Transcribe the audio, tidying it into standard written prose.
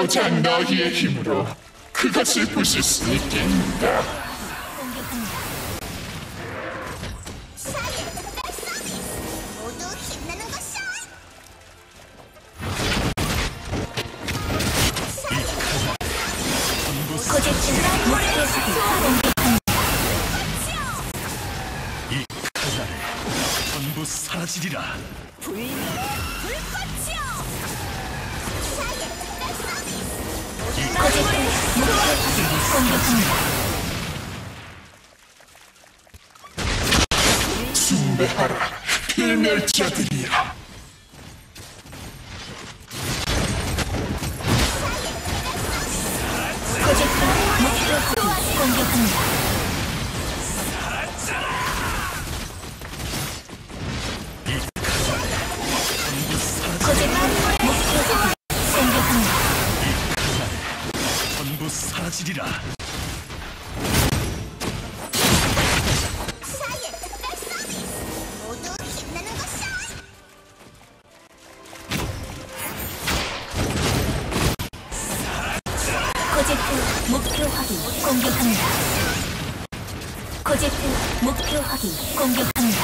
고작 너희의 힘으로 그것을 부술 수 있겠는가? 모두 힘내는 것이야. 고집진 목표 확인. 이 칼날에 전부 사라지리라. 불꽃이여. 고집진 목표 확인. 공격합니다. 숭배하라, 필멸자들이여. 고집진 목표 확인. 공격합니다. 고집진 목표 확인. 공격합니다. 전부 사라지리라. 모두 힘내는 것이야. 고집진 목표 확인. 공격합니다. 고집진 목표 확인. 공격합니다.